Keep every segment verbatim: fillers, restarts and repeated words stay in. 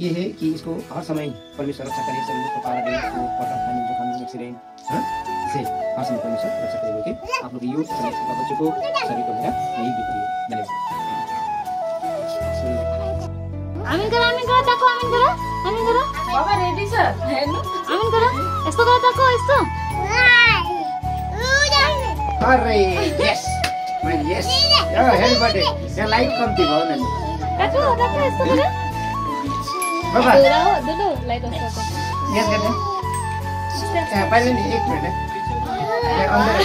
ये है कि इसको हर समय परमेश्वर रक्षा करे, शरीर को पारा दे, इसको पता खाने जो खाने एक्सीडेंट हाँ से हर समय परमेश्वर रक्षा करे बोल के आप लोग यूथ सभी बच्चों को सभी को मेरा यही विनती है। धन्यवाद। आमीन करो आमीन करो ताको आमीन करो आमीन करो बाबा रेडी सर आमीन करो यस्तो करो ताको यस्तो अरे यस मैले यस यो हेड बटे यहाँ लाइट कम्ती भयो नि ताको ताको यस्तो करो बाबा दुलो दुलो लाइट अफ गर्छ यस गर्ने ए पहिले नि एक मिनेट ए अन्डर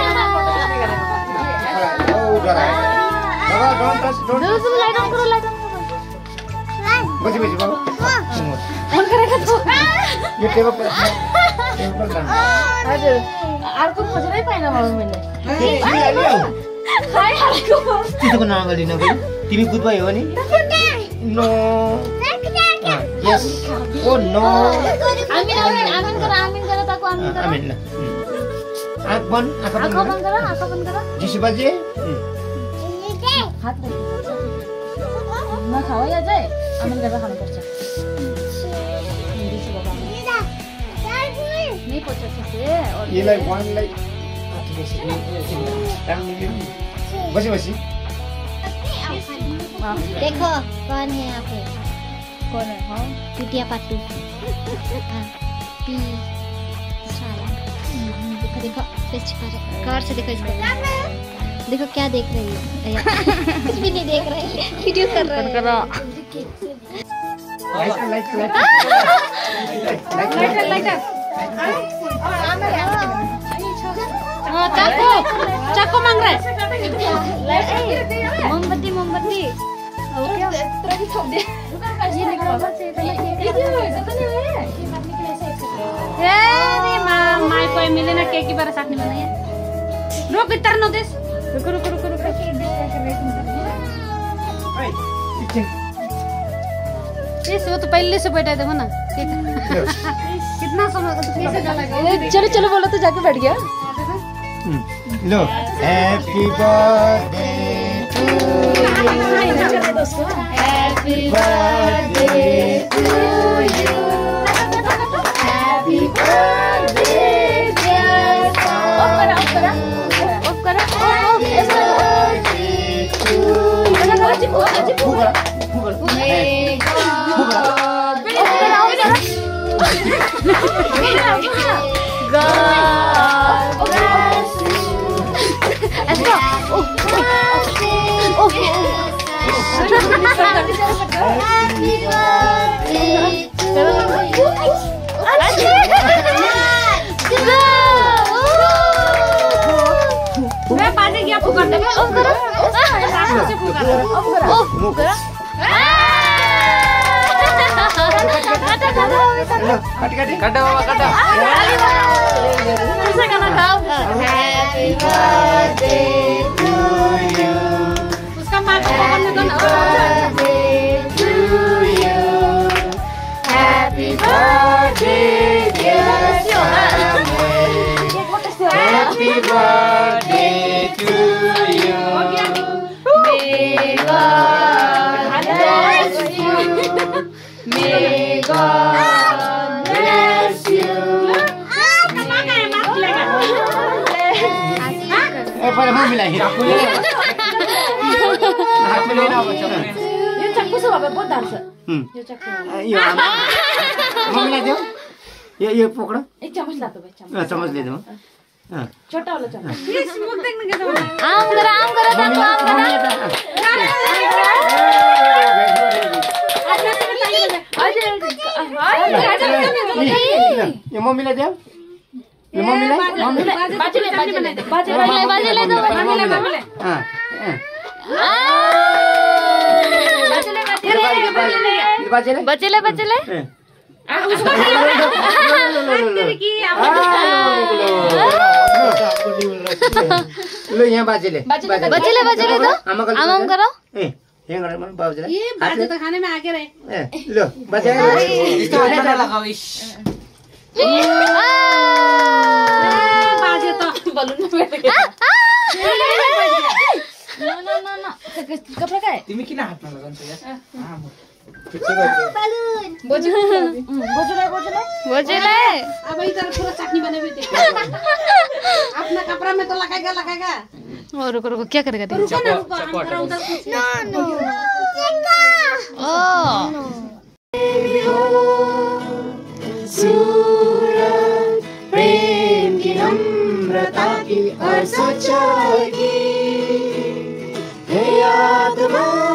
ओ डराए बाबा डोन्ट टच डोन्ट दुलो दुलो लाइट अफ करो लाइट अफ बसी बसी बाबा फोन गरेको छु यो टेबल पर टेबल पर जानु हजुर अर्को खोजेरै पाइन बाबु मैले खाइ हालेको त्यस्तो नगरिन बे तिमी बुझ भयो भने नो यस ओ नो आमीन आमीन आमीन गर आमीन गर ताको आमीन गर आमीन ल आँख बन्द आँख बन्द आँखा बन्द गर आँखा बन्द गर जिसु बाजे हात नखाऊ या चाहिँ आमीन गरेर खानुपर्छ नहीं पचास से और ये लाइक वन लाइक बसी बसी देखो कौन है यहाँ पे कौन है हाँ पिटिया पाटू पी साला देखो देखो फेस कर कार से देखो इसको देखो क्या देख रही है कुछ भी नहीं देख रही वीडियो कर रहा है light light light lighter lighter चाकू चाकू मांग रहा है मोमबत्ती मोमबत्ती माई कोई मिले ना केक की बार साथ नहीं बनाया रुक इतर नो दिस रुको रुको रुको रुको इस वो तो पहले से बैठा देखो ना कितना समय चलो चलो बोलो तो जाके बैठ गया लो happy birthday to happy birthday to you happy birthday dear off करो ऑफ करो ऑफ करो मैं पानी गया फूक दे ऑफ करो से फूक करो ऑफ करो ऑफ करो कट कट काटो बाबा काटो ऐसा गाना गाओ हैप्पी बर्थडे टू यू उसका मां को करने दो ना to you happy birthday dear happy birthday to you May God bless you. May God bless you. ए पर हम मिलाई हाथ में लेना बच्चा यो चक्कू से बाबा बहुत दार छ यो चक्कू यो हम मिलाई दो ये ये पकड़ो एक चम्मच ला दो भाई चम्मच चम्मच ले दो हां छोटा वाला चम्मच प्लीज मुख देखने के दो आम करा आम करा ताको आम करा ये मम्मीलाई दे ये मम्मीलाई मम्मीलाई बाजे ले बाजे ले बाजे ले बाजे ले दो बाजे ले बाजे ले हां बाजे ले बाजे ले बाजे ले उसको लो यहाँ बाजे ले बाजे ले बाजे ले दो आम करो ए यहाँ गरेर मन बाजे ले ये बाजे तो खाने में आगे रहे ए लो बाजे यस्तो हातमा लगाऊ इस बाजे तो बलून में बैठ गया नो नो नो नो कपड़ा का है तिमी किन हातमा लगाउँछौ यार बोझले अब इधर पूरा चटनी बने हुए देखो अपना कपड़ा में तो लगाएगा लगाएगा और रुको रुको क्या करेगा देखो रुको ना रुको हम जरा उधर कुछ नो नो ओ सूरत प्रेम की नम्रता की और सच्चाई की है आत्मा